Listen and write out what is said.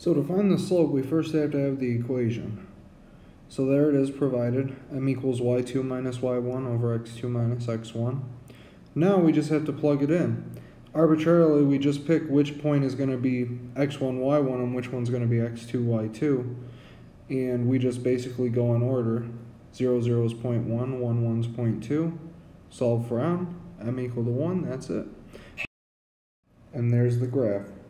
So to find the slope, we first have to have the equation. So there it is provided, m equals y2 minus y1 over x2 minus x1. Now we just have to plug it in. Arbitrarily, we just pick which point is going to be x1, y1 and which one's going to be x2, y2. And we just basically go in order. 0, 0 is 0.1, 1, 1 is 0.2. Solve for m equal to 1, that's it. And there's the graph.